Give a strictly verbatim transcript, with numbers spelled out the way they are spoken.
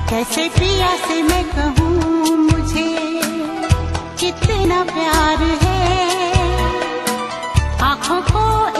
कैसे प्रिया से मैं कहूँ मुझे कितना प्यार है। आँखों को